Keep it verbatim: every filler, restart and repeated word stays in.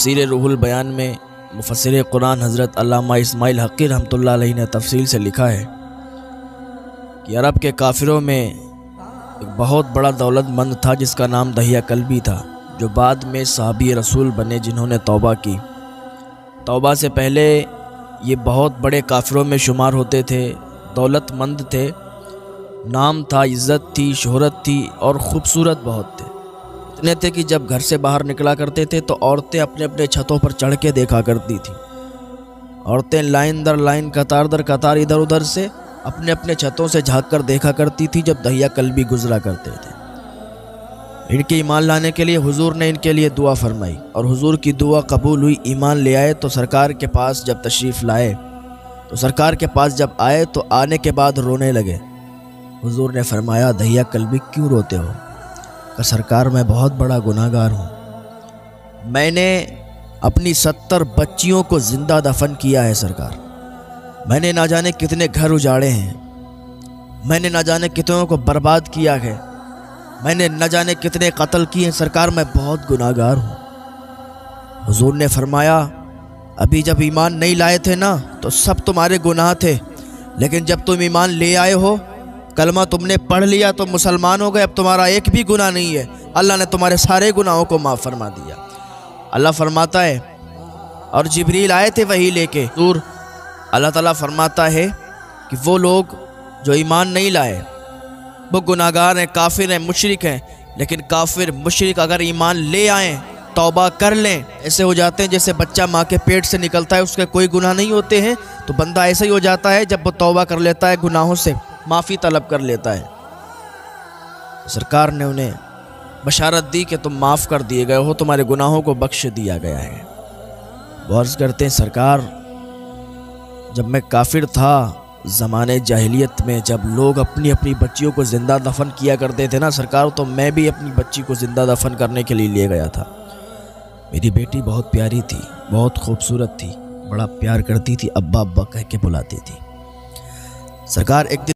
تفسیر روح البیان میں مفسر قرآن حضرت علامہ اسماعیل حقی رحمۃ اللہ علیہ نے تفصیل سے لکھا ہے کہ عرب کے کافروں میں ایک بہت بڑا دولت مند تھا جس کا نام دہیہ کلبی تھا، جو بعد میں صحابی رسول بنے جنہوں نے توبہ کی۔ توبہ سے پہلے یہ بہت بڑے کافروں میں شمار ہوتے تھے، دولت مند تھے، نام تھا، عزت تھی، شہرت تھی اور خوبصورت بہت تھے۔ اتنے تھے کہ جب گھر سے باہر نکلا کرتے تھے تو عورتیں اپنے اپنے چھتوں پر چڑھ کے دیکھا کرتی تھیں۔ عورتیں لائن در لائن، قطار در قطار ادھر ادھر سے اپنے اپنے چھتوں سے جھانک کر دیکھا کرتی تھی جب دہیہ کلبی گزرا کرتے تھے۔ ان کے ایمان لانے کے لیے حضور نے ان کے لیے دعا فرمائی اور حضور کی دعا قبول ہوئی، ایمان لے آئے۔ تو سرکار کے پاس جب تشریف لائے تو سرکار کے پاس جب آئے تو آنے کے بعد رونے لگے۔ حضور نے فرمایا، دہیہ کلبی کیوں روتے ہو؟ کہ سرکار میں بہت بڑا گناہ گار ہوں، میں نے اپنی ستر بچیوں کو زندہ دفن کیا ہے سرکار، میں نے نہ جانے کتنے گھر اجاڑے ہیں، میں نے نہ جانے کتنوں کو برباد کیا ہے، میں نے نہ جانے کتنے قتل کیے ہیں سرکار، میں بہت گناہ گار ہوں۔ حضور نے فرمایا، ابھی جب ایمان نہیں لائے تھے نا تو سب تمہارے گناہ تھے، لیکن جب تم ایمان لے آئے ہو، کلمہ تم نے پڑھ لیا تو مسلمان ہو گئے، اب تمہارا ایک بھی گناہ نہیں ہے، اللہ نے تمہارے سارے گناہوں کو معاف فرما دیا۔ اللہ فرماتا ہے، اور جبریل آئے تھے وحی لے کے، حضور اللہ تعالیٰ فرماتا ہے کہ وہ لوگ جو ایمان نہیں لائے وہ گناہ گار ہیں، کافر ہیں، مشرک ہیں، لیکن کافر مشرک اگر ایمان لے آئیں، توبہ کر لیں، ایسے ہو جاتے ہیں جیسے بچہ ماں کے پیٹ سے نکلتا ہے، اس کے کوئی گناہ نہیں ہوتے ہیں، تو بندہ ایسا ہی ہو جاتا ہے جب وہ توبہ کر لیتا ہے، گناہوں سے معافی طلب کر لیتا ہے۔ سرکار نے انہیں بشارت دی کہ تم معاف کر دیے گئے ہو، تمہارے گناہوں کو بخش دیا گیا ہے۔ وہ عرض کرتے ہیں، سرکار جب میں کافر تھا زمانے جاہلیت میں، جب لوگ اپنی اپنی بچیوں کو زندہ دفن کیا کرتے تھے نا سرکار، تو میں بھی اپنی بچی کو زندہ دفن کرنے کے لیے لے گیا تھا۔ میری بیٹی بہت پیاری تھی، بہت خوبصورت تھی، بڑا پیار کرتی تھی، ابا ابا کہہ کے بلاتی تھی۔ سرکار ایک دن